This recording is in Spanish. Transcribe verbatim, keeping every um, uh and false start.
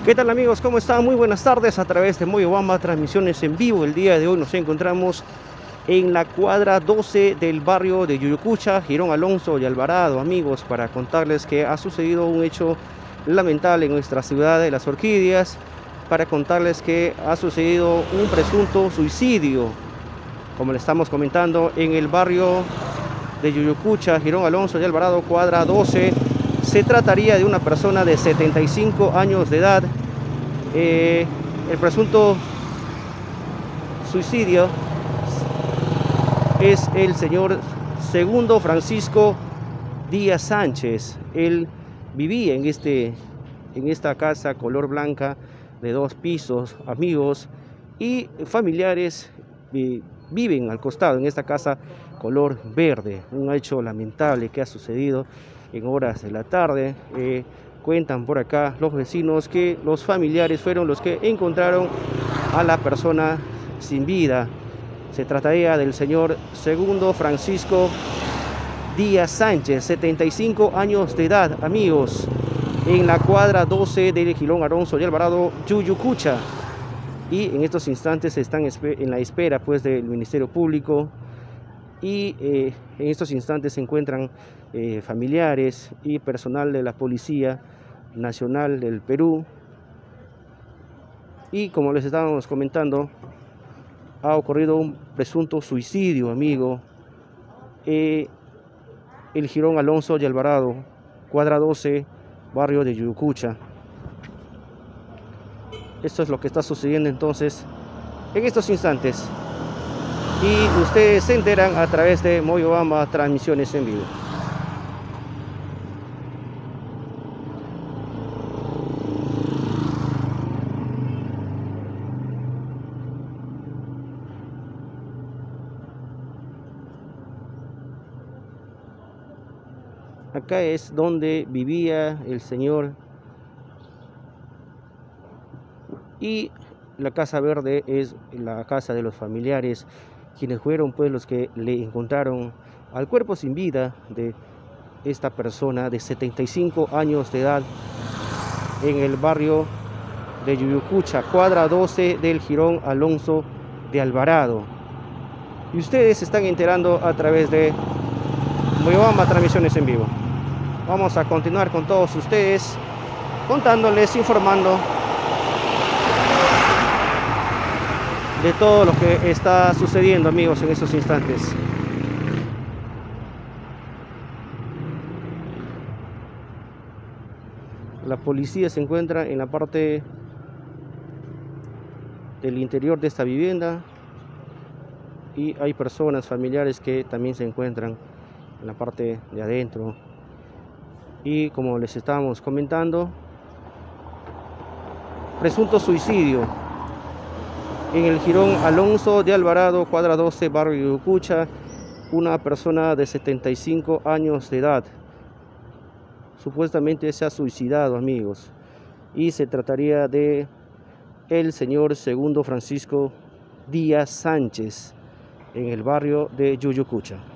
¿Qué tal amigos? ¿Cómo están? Muy buenas tardes a través de Moyobamba, transmisiones en vivo. El día de hoy nos encontramos en la cuadra doce del barrio de Yuyucucha, Girón Alonso y Alvarado, amigos, para contarles que ha sucedido un hecho lamentable en nuestra ciudad de Las Orquídeas, para contarles que ha sucedido un presunto suicidio, como le estamos comentando, en el barrio de Yuyucucha, Girón Alonso y Alvarado, cuadra doce. Se trataría de una persona de setenta y cinco años de edad. Eh, el presunto suicidio es el señor Segundo Francisco Díaz Sánchez. Él vivía en, este, en esta casa color blanca de dos pisos, amigos, y familiares eh, viven al costado en esta casa color verde. Un hecho lamentable que ha sucedido en horas de la tarde. Eh, cuentan por acá los vecinos que los familiares fueron los que encontraron a la persona sin vida. Se trataría del señor Segundo Francisco Díaz Sánchez, setenta y cinco años de edad, amigos, en la cuadra doce del Girón Alonso y Alvarado, Yuyucucha. Y en estos instantes están en la espera pues del Ministerio Público, y eh, en estos instantes se encuentran eh, familiares y personal de la Policía Nacional del Perú. Y como les estábamos comentando, ha ocurrido un presunto suicidio, amigo, eh, el Girón Alonso y Alvarado, cuadra doce, barrio de Yuyucucha. Esto es lo que está sucediendo entonces en estos instantes, y ustedes se enteran a través de Moyobamba, transmisiones en vivo. Acá es donde vivía el señor, y la casa verde es la casa de los familiares, quienes fueron pues los que le encontraron al cuerpo sin vida de esta persona de setenta y cinco años de edad en el barrio de Yuyucucha, cuadra doce del Girón Alonso de Alvarado. Y ustedes se están enterando a través de Moyobamba, transmisiones en vivo. Vamos a continuar con todos ustedes, contándoles, informando de todo lo que está sucediendo, amigos, en estos instantes. La policía se encuentra en la parte del interior de esta vivienda, y hay personas familiares que también se encuentran en la parte de adentro. Y como les estábamos comentando, presunto suicidio en el Girón Alonso de Alvarado, cuadra doce, barrio Yuyucucha. Una persona de setenta y cinco años de edad supuestamente se ha suicidado, amigos, y se trataría de el señor Segundo Francisco Díaz Sánchez en el barrio de Yuyucucha.